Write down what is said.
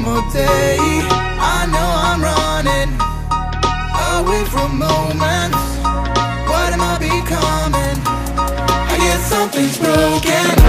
one more day. I know I'm running away from moments. What am I becoming? I guess something's broken.